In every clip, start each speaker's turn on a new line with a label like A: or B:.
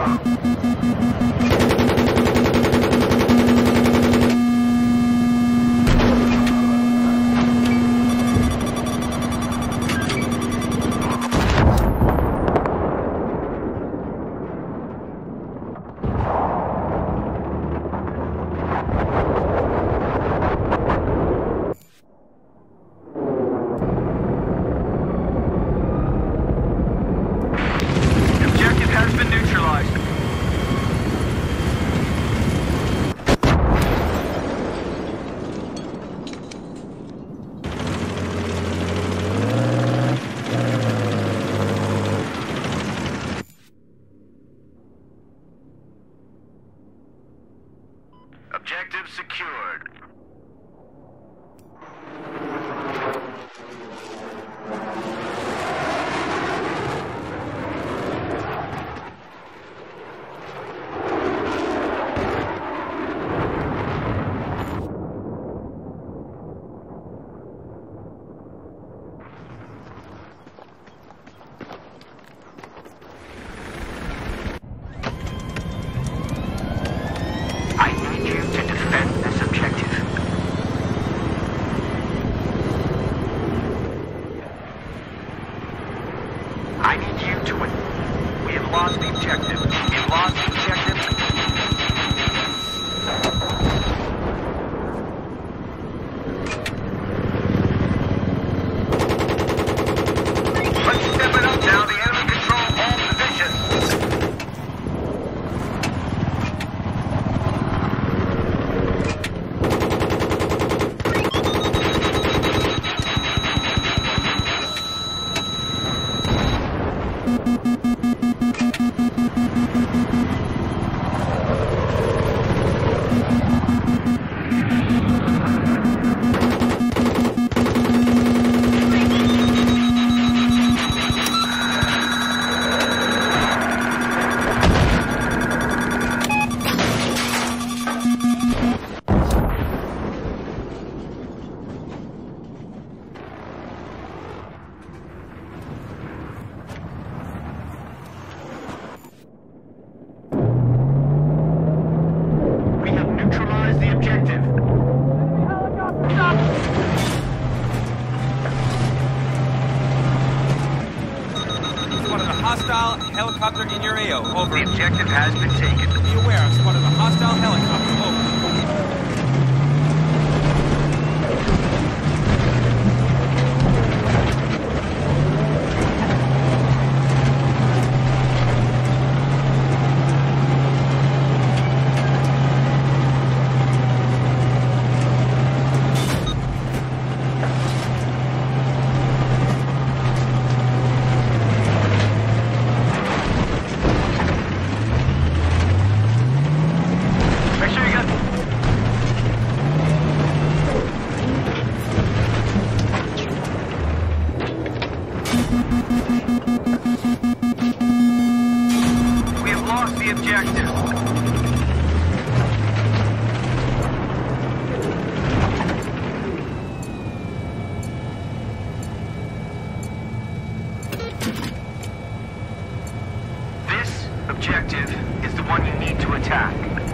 A: Objective secured. I need you to win. We have lost the objective. We have lost the objective. Let's step it up now. The enemy control all positions.
B: Hostile helicopter in your AO. Over.
A: The objective has been taken.
B: Be aware, I've spotted a hostile helicopter. Over.
A: We have lost the objective. This objective is the one you need to attack.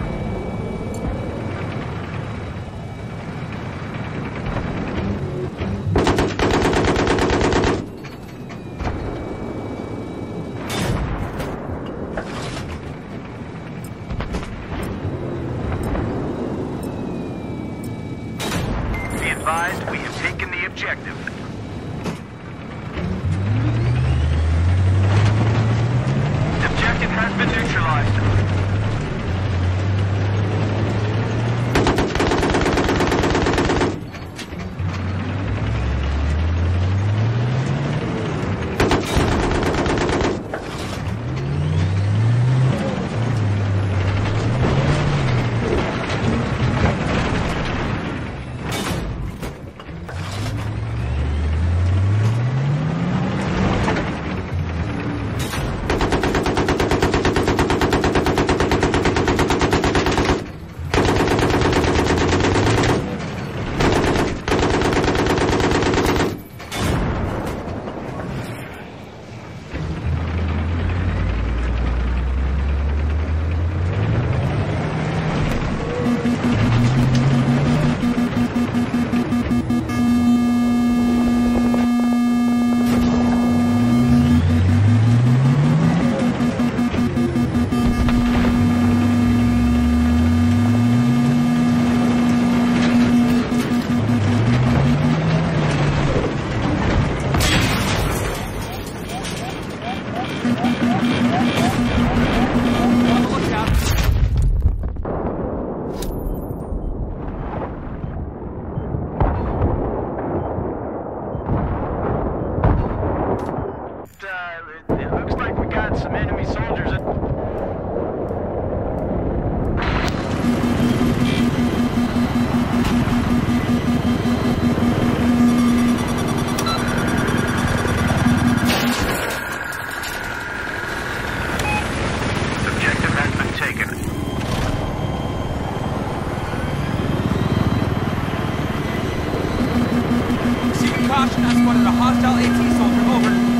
A: Be advised, we have taken the objective. The objective has been neutralized. It looks like we got some enemy soldiers at... Objective has been taken.
B: Receiving caution, I spotted a hostile AT soldier. Over.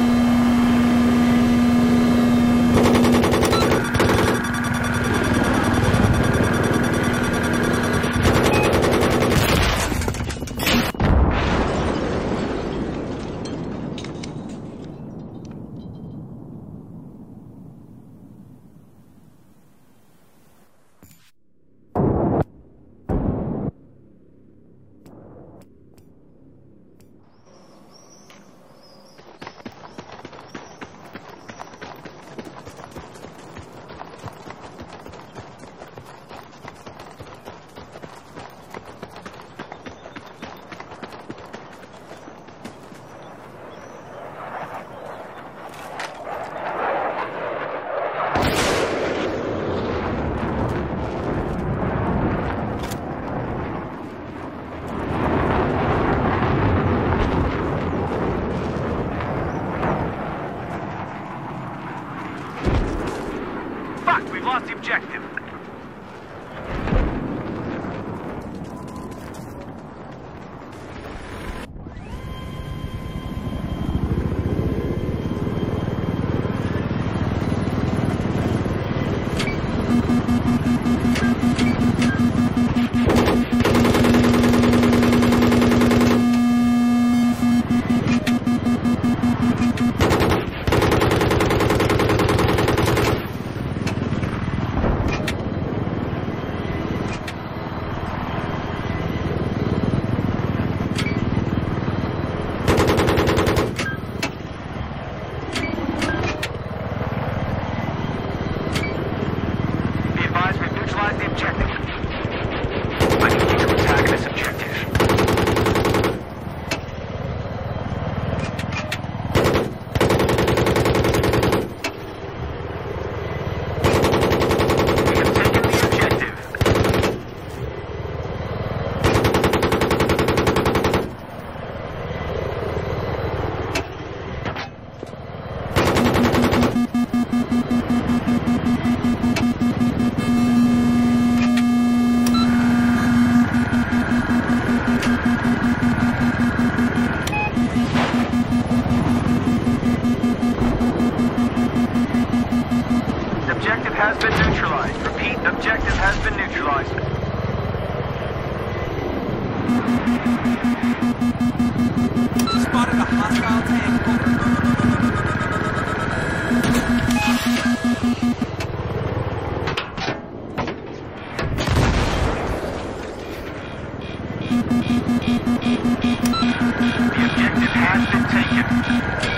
A: We've lost the objective. Objective has been neutralized. Repeat, objective has been neutralized.
B: Spotted a hostile tank.
A: The objective has been taken.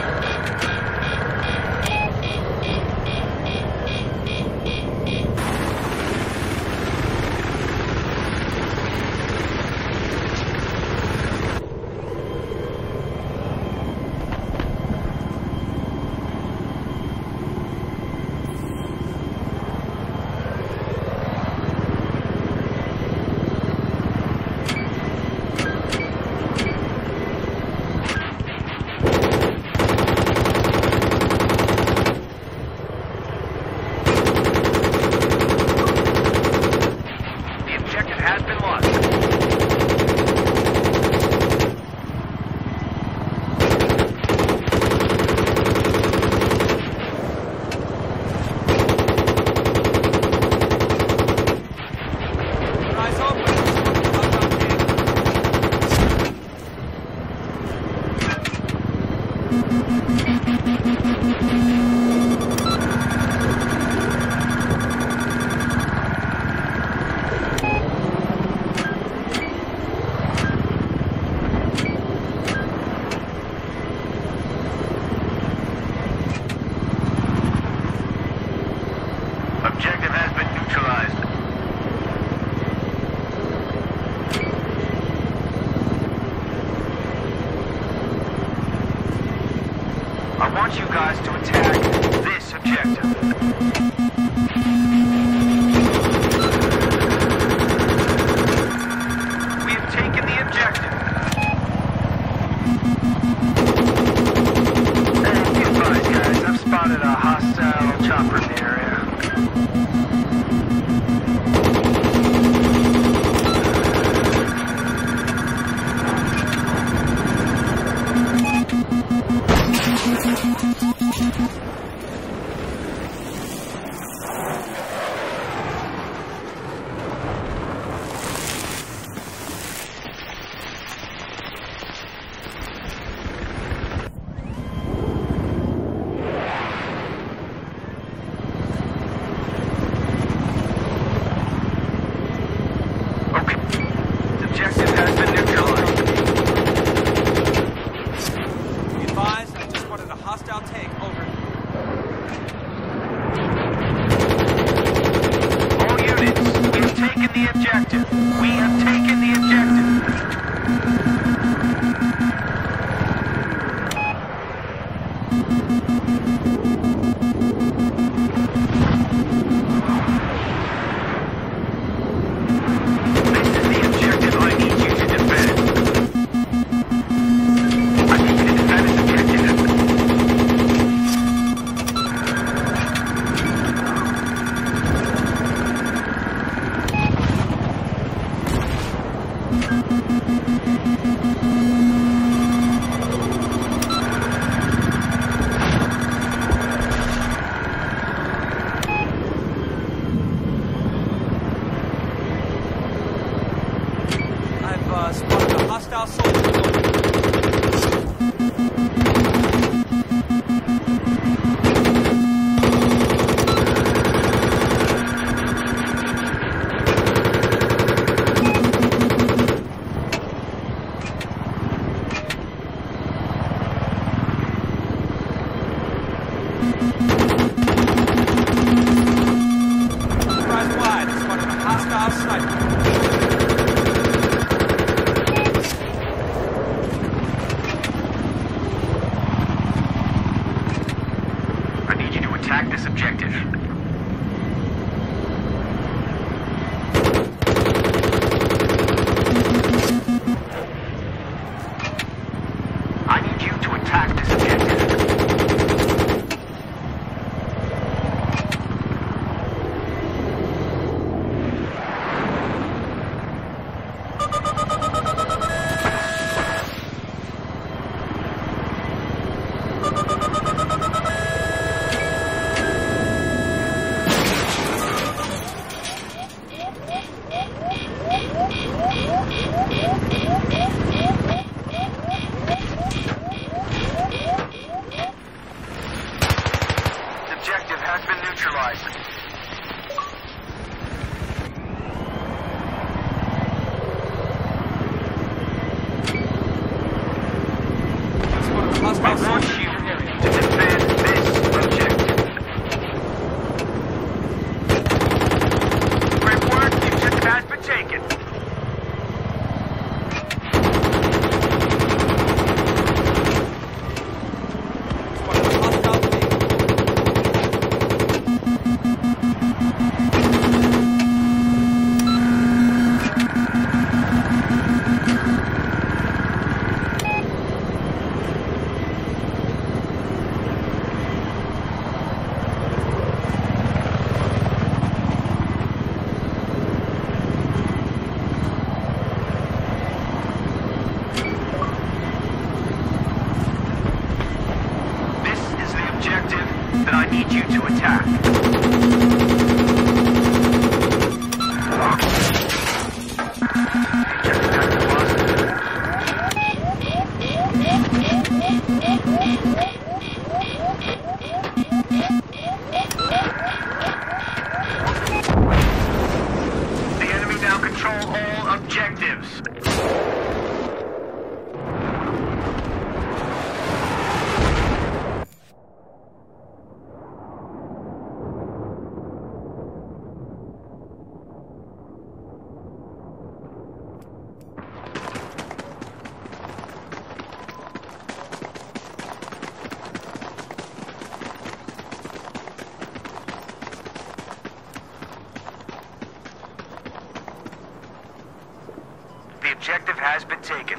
A: want you guys to attack this objective. We have taken the objective. Be advised, guys. I've spotted a hostile chopper in the area.
B: Spotted a hostile soldier. Rise wide, spotted a hostile sniper.
A: Attack this objective. I need you to attack this objective. I want you to defend this objective. Great work, the objective has been taken. That I need you to attack. The enemy now control all objectives. objective has been taken.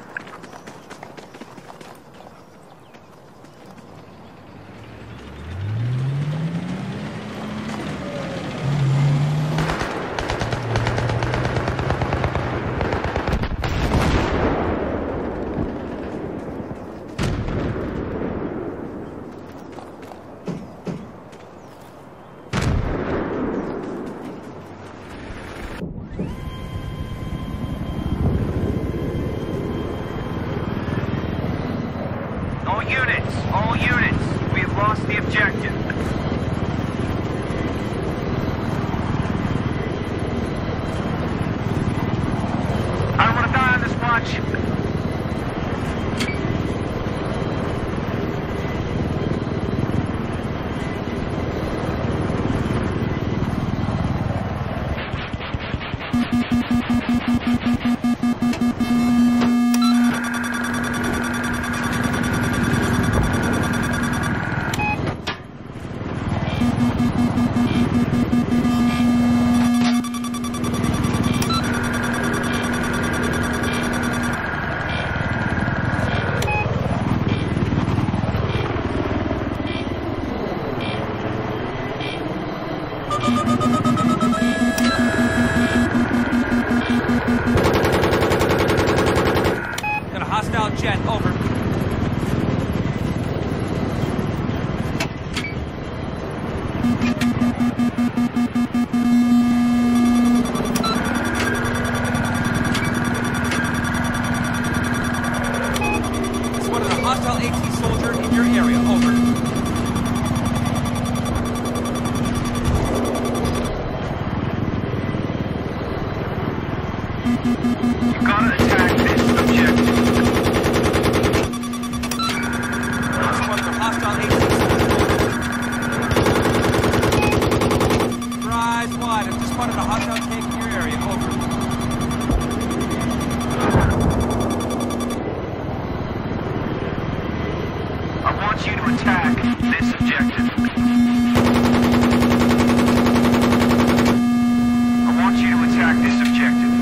A: All units, we have lost the objective. I don't want to die on this watch.
B: Got a hostile jet, over. Spotted a hostile AT soldier in your area, over.
A: You gotta attack this objective.
B: Spotted a hostile AT soldier. Rise wide. I've just spotted a hostile tank in your area, over.
A: I want you to attack this objective. I want you to attack this objective.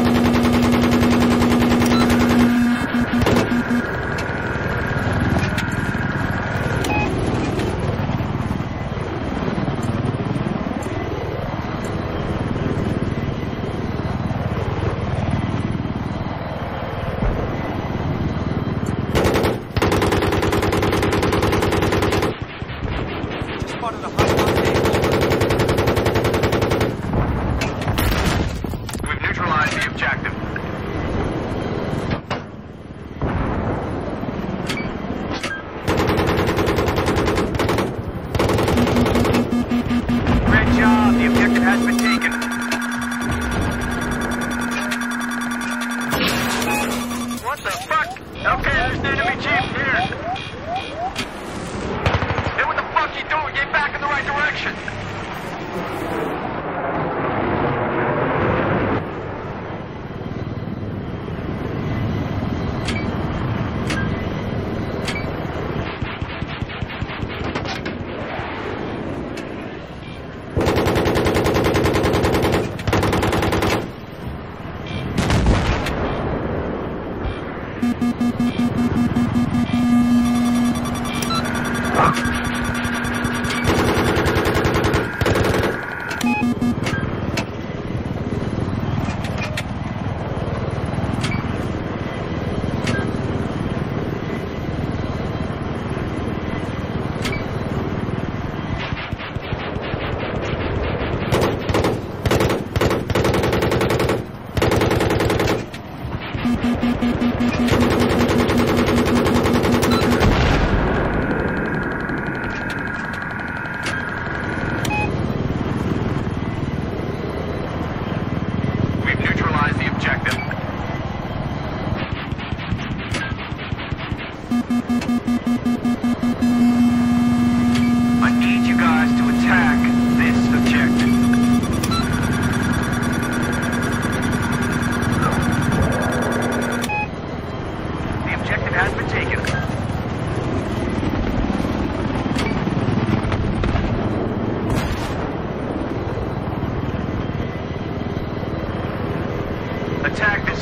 B: Spotted a hostile tank, over.
A: We've neutralized the objective. Great job. The objective has been taken. What the fuck? Okay, there's an enemy jeep here. Hey, what the fuck you doing? Get back in the right direction.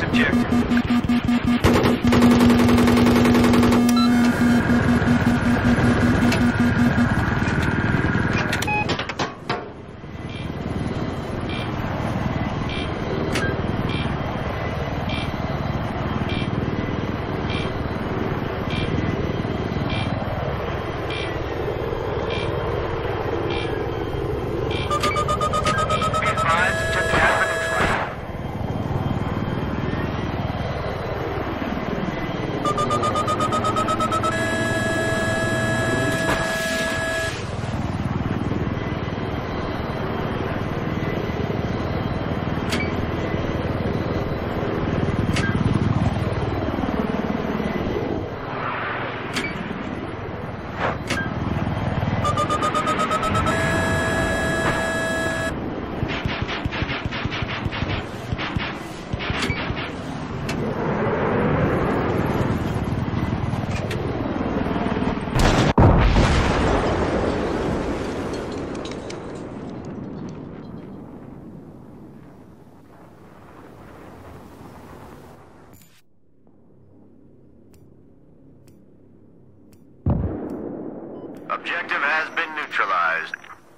A: Objective has been neutralized.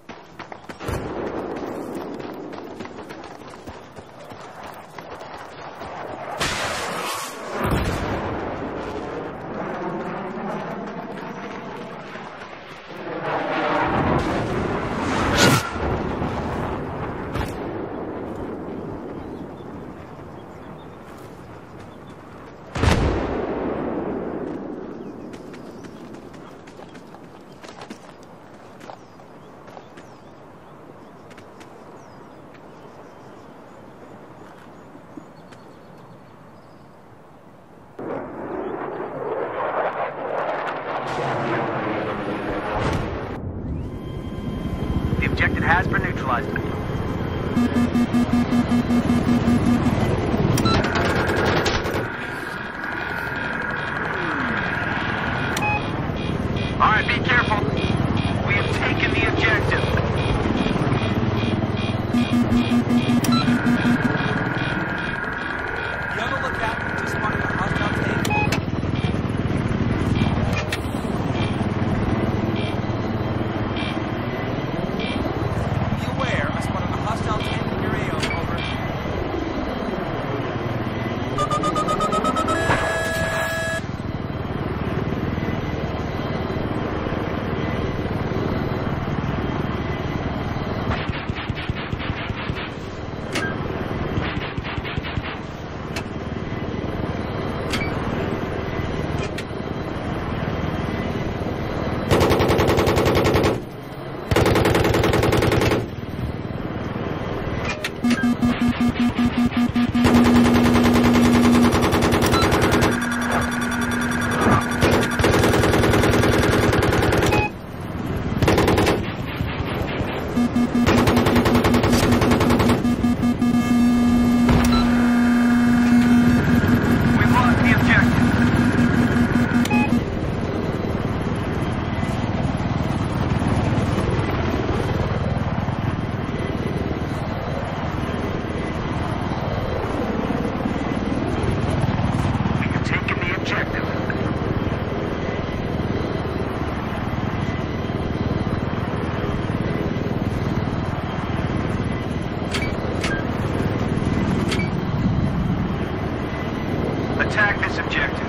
A: The objective has been neutralized. Alright, be careful. We have taken the objective.
B: Be on the lookout. Just spotted a hostile tank. Be aware. I spotted a hostile tank in your AO. Over.
A: We've lost the objective. We have taken the objective. Attack this objective.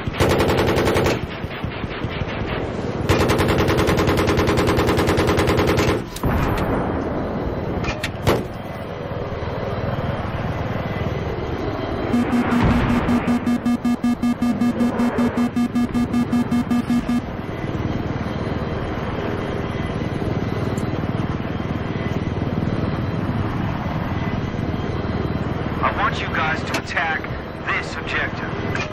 A: I want you guys to attack this objective.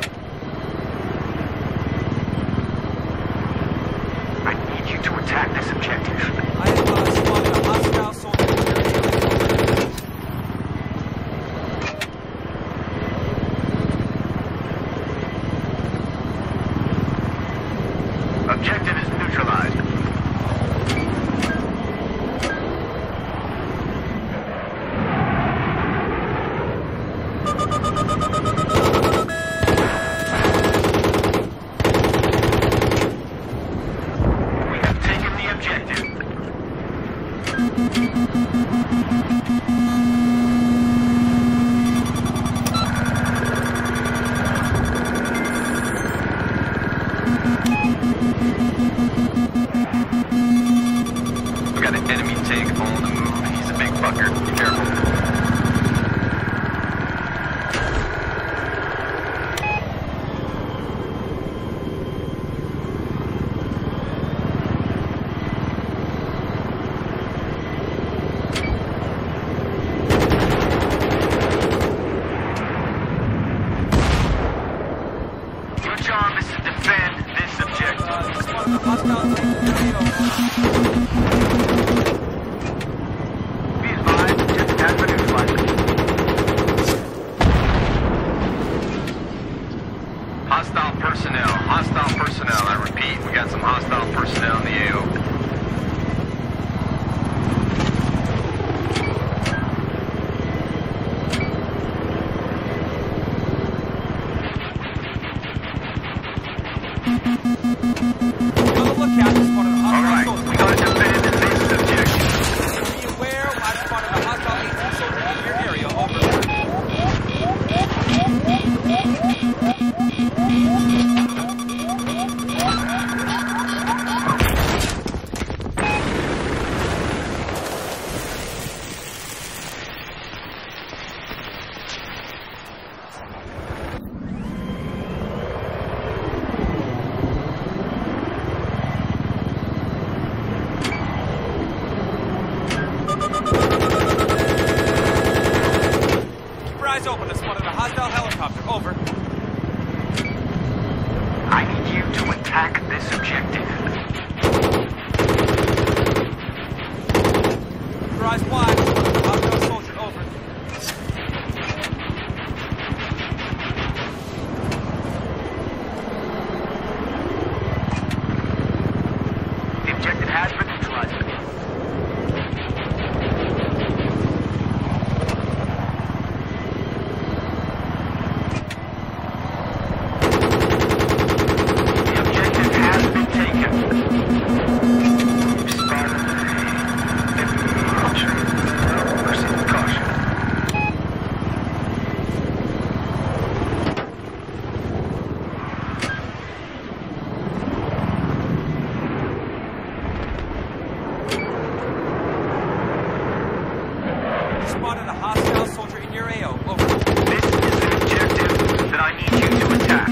A: I need you to attack this objective.
B: I have spotted a hostile soldier in your AO.
A: Objective is neutralized.
C: We got an enemy tank on the move. He's a big fucker. Be careful.
A: Your job is to defend this objective.
B: Hostile tank in your AO.
A: Be advised, objective has been neutralized.
C: Hostile personnel. I repeat, we got some hostile personnel in the AO.
B: Be on the lookout. Just spotted a hostile soldier.
A: We gotta defend this objective.
B: Be aware. I spotted a hostile AT soldier in your area. Over. Keep your eyes open. I spotted a hostile helicopter. Over.
A: I need you to attack this objective.
B: Keep your eyes wide. I spotted a hostile soldier. Over.
A: The objective has been neutralized. The objective has been taken. Proceed with caution.
B: Spotted a hostile soldier in your AO. Over.
A: This is an objective that I need you to attack.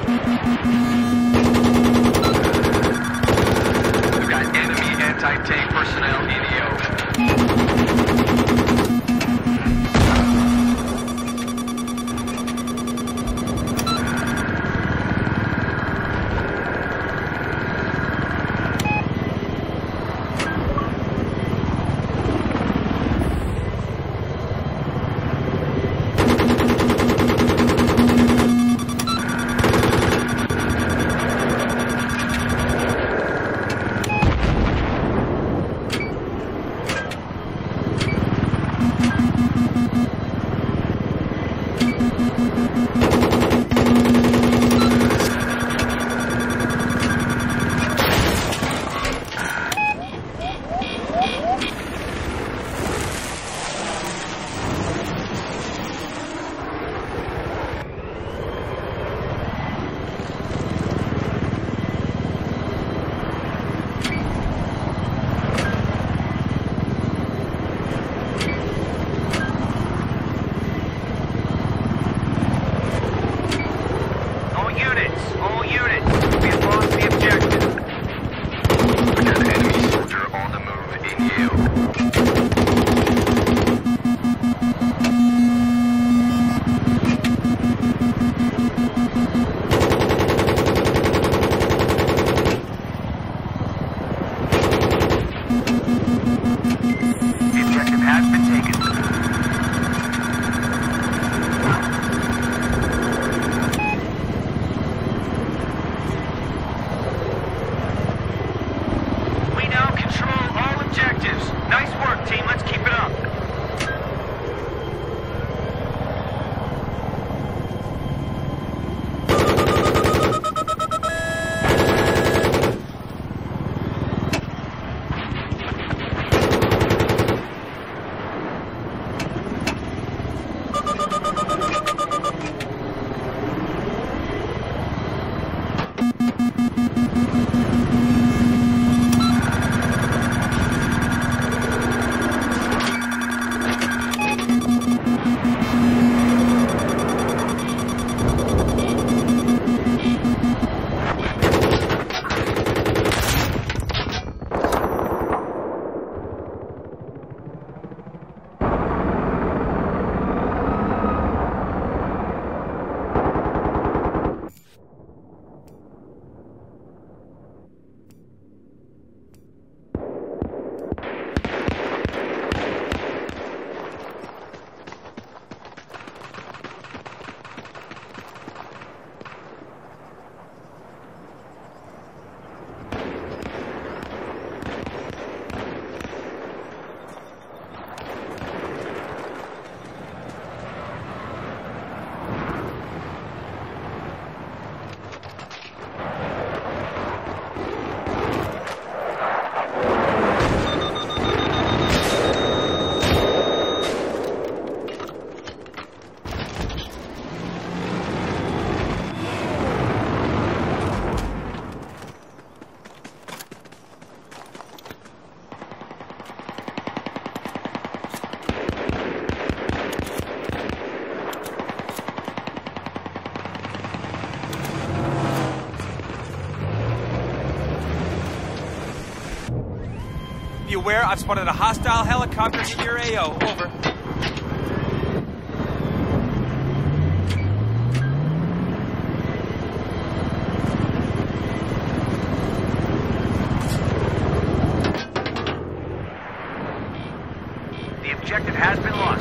C: We've got enemy anti-tank personnel in the AO.
A: All units, we have lost the objective.
C: We got an enemy soldier on the move in the AO.
A: The objective has been taken. We now control all objectives. Nice work.
B: Be aware, I've spotted a hostile helicopter in your AO. Over.
A: The objective has been lost.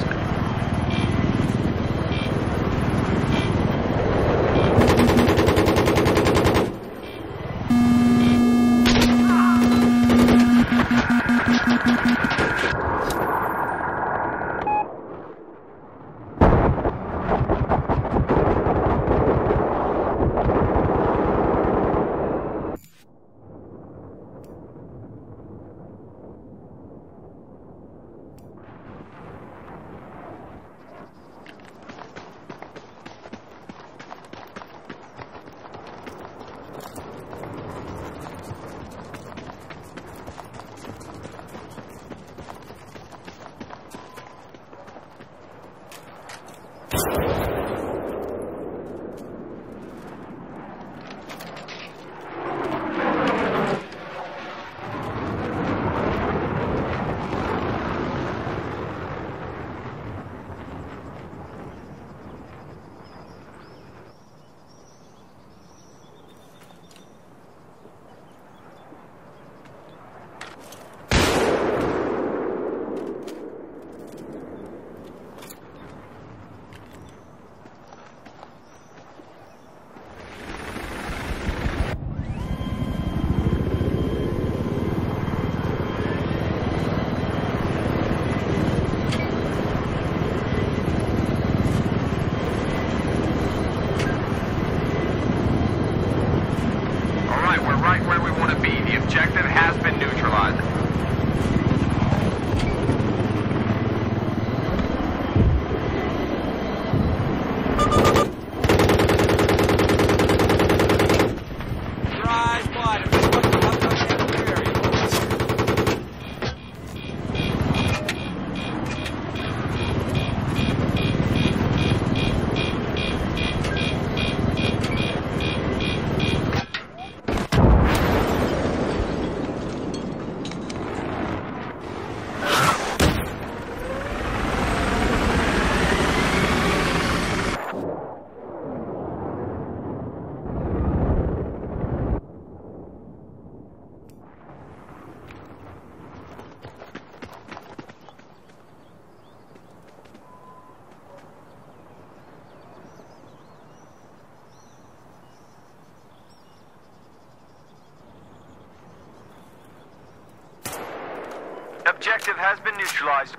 A: Objective has been neutralized.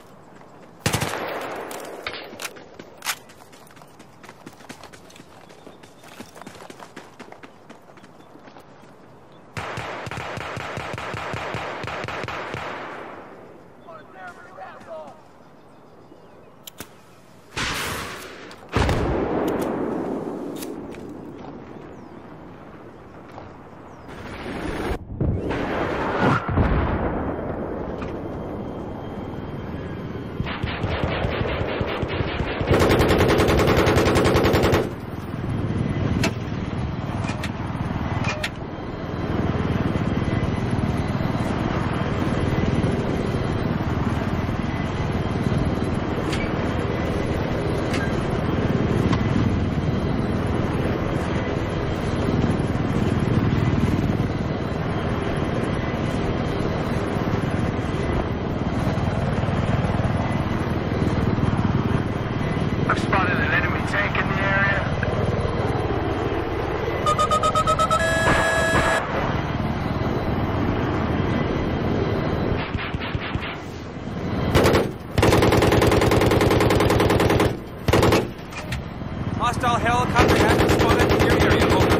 B: Hostile helicopter has been spotted in your area. Over.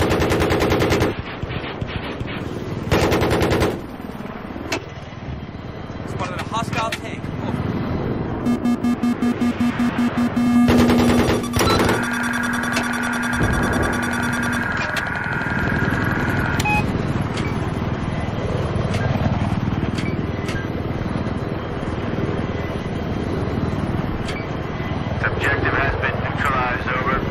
B: Spotted a hostile tank.
A: Objective has been neutralized. Over.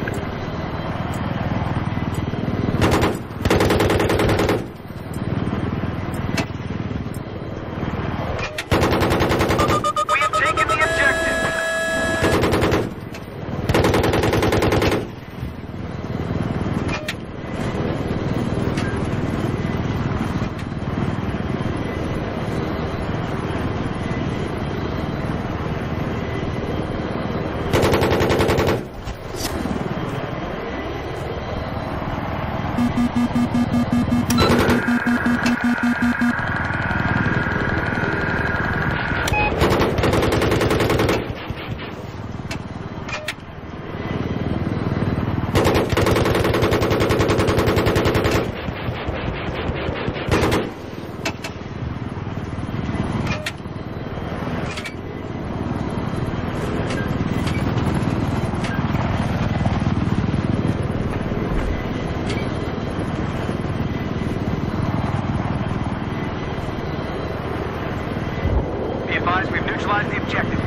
A: We've neutralized the objective.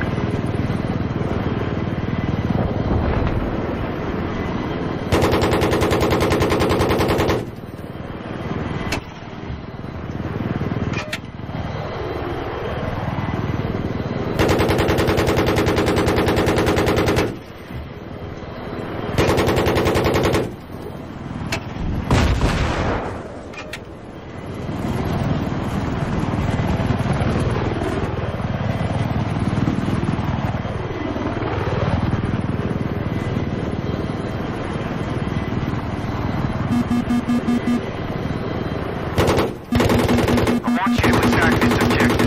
A: I want you to attack this objective.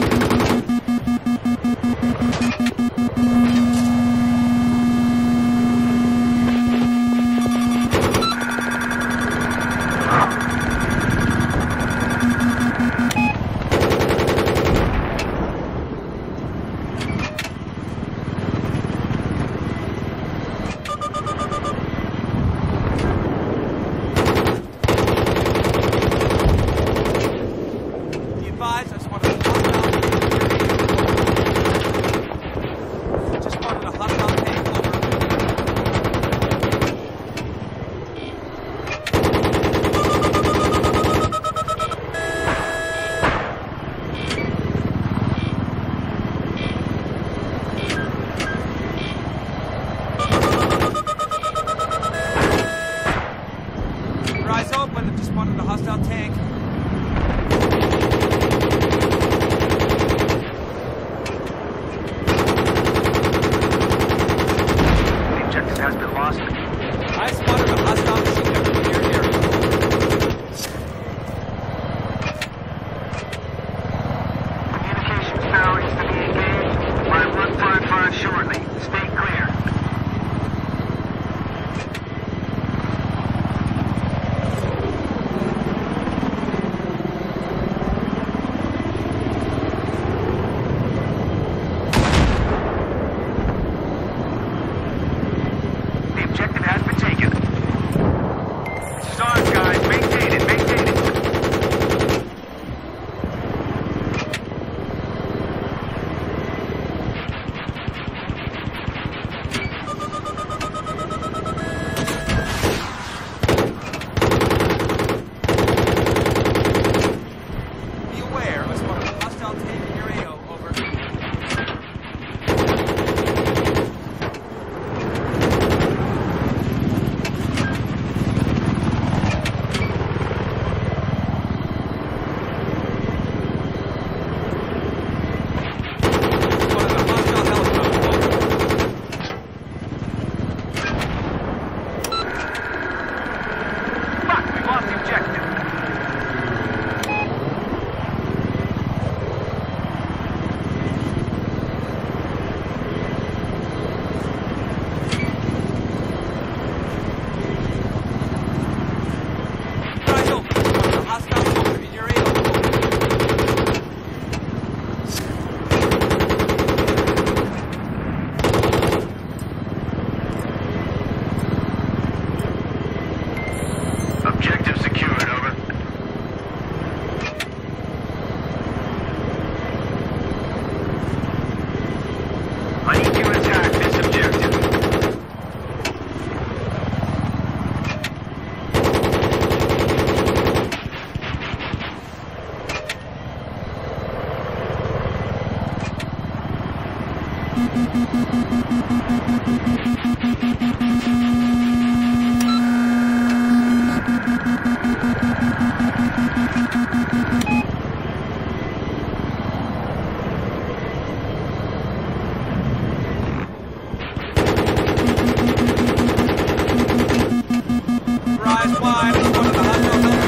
B: Rise wide, one of the hostile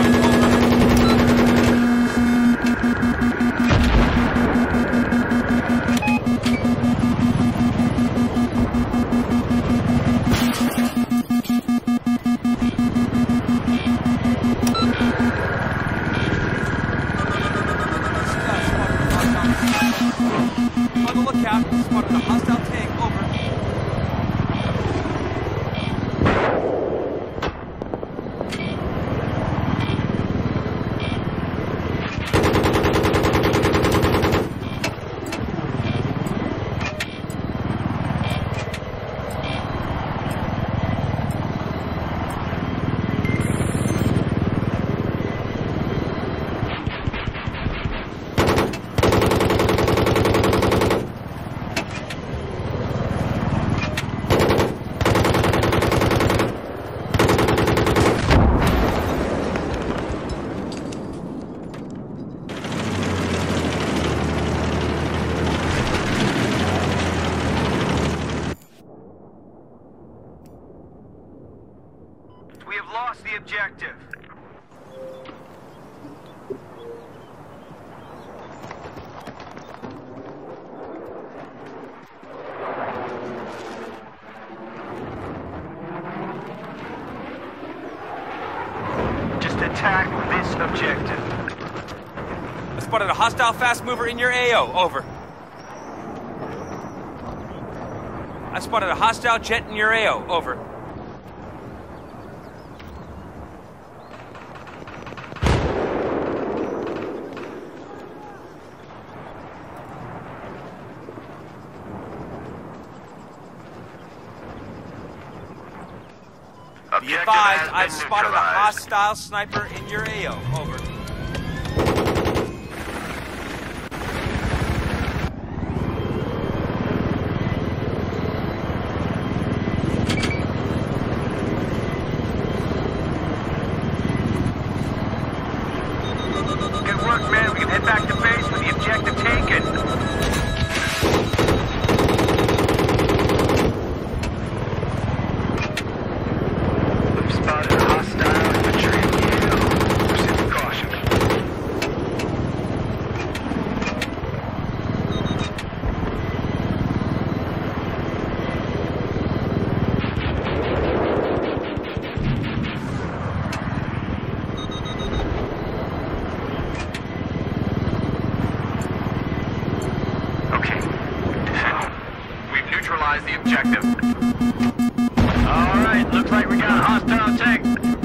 A: objective. Just attack this objective.
B: I spotted a hostile fast mover in your AO. Over. I spotted a hostile jet in your AO. Over. Be advised, I've spotted a hostile sniper in your AO. Over.
A: Good work, man. We can head back to base with the objective taken. We've spotted a hostile infantry in the AO. Proceed with caution. Okay. We've neutralized the objective. All right, looks like we got a hostile tank.